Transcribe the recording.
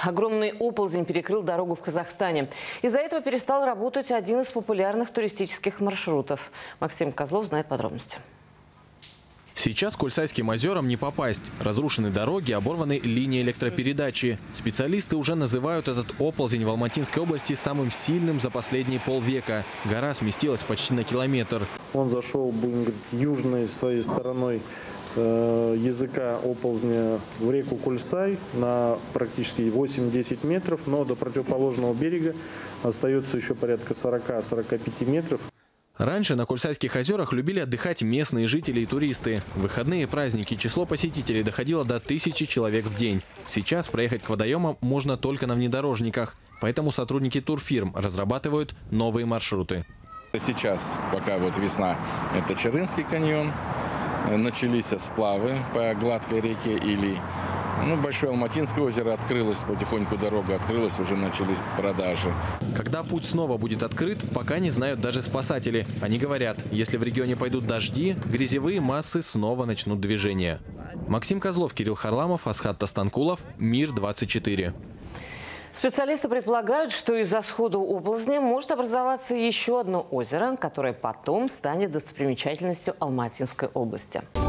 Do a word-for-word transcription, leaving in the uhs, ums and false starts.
Огромный оползень перекрыл дорогу в Казахстане. Из-за этого перестал работать один из популярных туристических маршрутов. Максим Козлов знает подробности. Сейчас к Кольсайским озерам не попасть. Разрушены дороги, оборваны линии электропередачи. Специалисты уже называют этот оползень в Алматинской области самым сильным за последние полвека. Гора сместилась почти на километр. Он зашел, будем говорить, южной своей стороной э, языка оползня в реку Кольсай на практически восемь-десять метров, но до противоположного берега остается еще порядка сорока-сорока пяти метров. Раньше на Кольсайских озерах любили отдыхать местные жители и туристы. В выходные и праздники число посетителей доходило до тысячи человек в день. Сейчас проехать к водоемам можно только на внедорожниках. Поэтому сотрудники турфирм разрабатывают новые маршруты. Сейчас, пока вот весна, это Чарынский каньон. Начались сплавы по гладкой реке Или. Ну, Большое Алматинское озеро открылось, потихоньку дорога открылась, уже начались продажи. Когда путь снова будет открыт, пока не знают даже спасатели. Они говорят, если в регионе пойдут дожди, грязевые массы снова начнут движение. Максим Козлов, Кирилл Харламов, Асхат Тастанкулов, Мир двадцать четыре. Специалисты предполагают, что из-за схода оползня может образоваться еще одно озеро, которое потом станет достопримечательностью Алматинской области.